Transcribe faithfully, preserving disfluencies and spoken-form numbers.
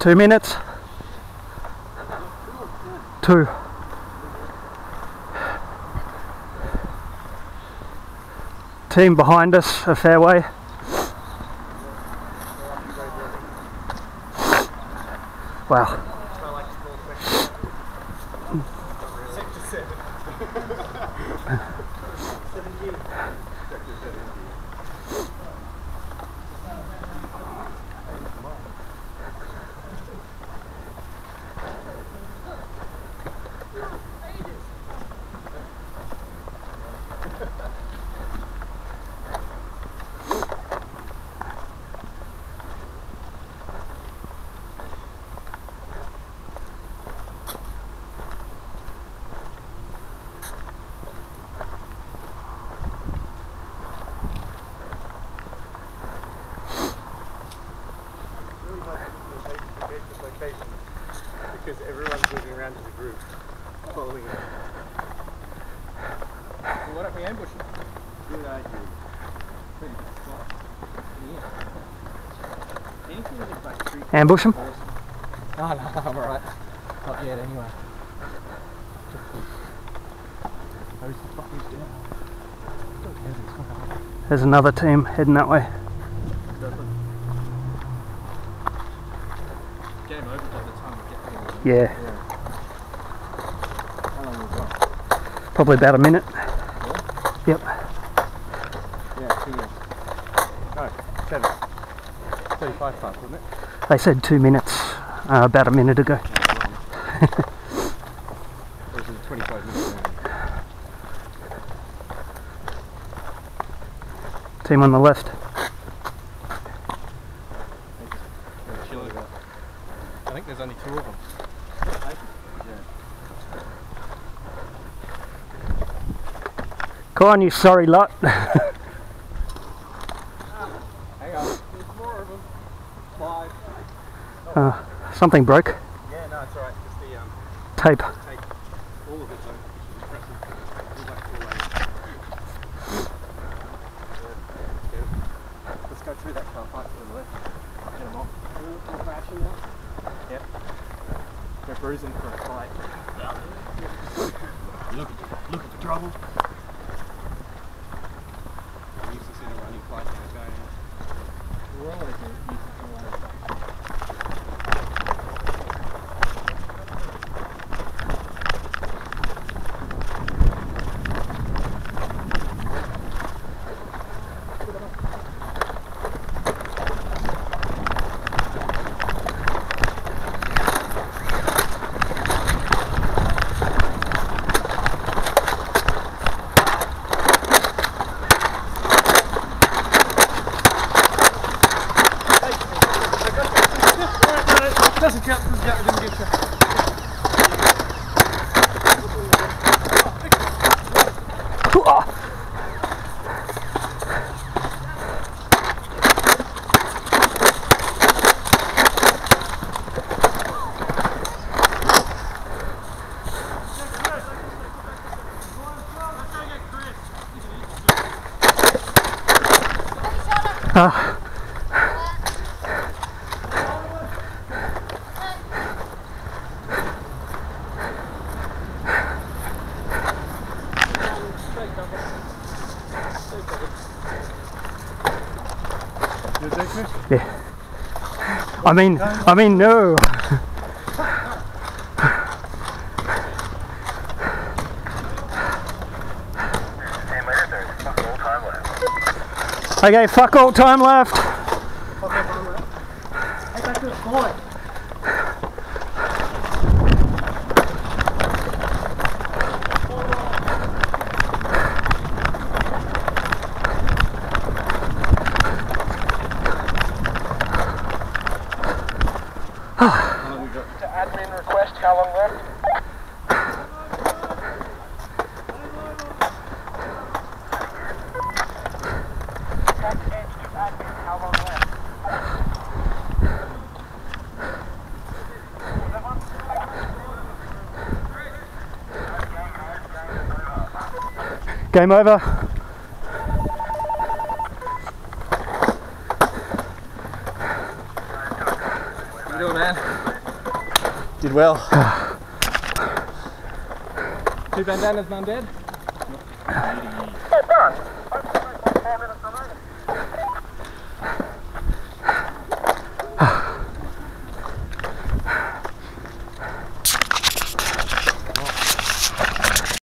Two minutes. Two. Team behind us, a fair way. Wow. Because everyone's moving around as a group, following it. Well, why don't we ambush them? Good idea. Anything with like three Ambush them? Oh no, no, I'm alright. Not yet anyway. Who's the fuck is down? There's another team heading that way. Game over by the time we get there. Yeah. Yeah. How long was that? Probably about a minute. Yeah? Yep. Yeah, two minutes. No, seven. thirty-five past, wasn't it? They said two minutes uh, about a minute ago. Those are twenty-five minutes now. Team on the left. They're chilling. I think there's only two of them. Yeah. Come on, you sorry lot. Hang on, there's more of them. Five. uh, something broke. Yeah, no, it's alright. Just the um, Tape. tape. All of it though. Just press them. All back to the way. Yeah. Let's go through that car park to the left. Get them off. We're crashing now. Yep. They're bruising for a fight. Look, look at the trouble. I used to see the running fight now going. We're all used to see doesn't count, doesn't count, I didn't get you. Uh, yeah. I mean, I mean, no. Okay, fuck all time left. Hey, back to the point. To admin request, how long left? How long left? Game over. What are you doing, man? Did well. Two bandanas, none dead?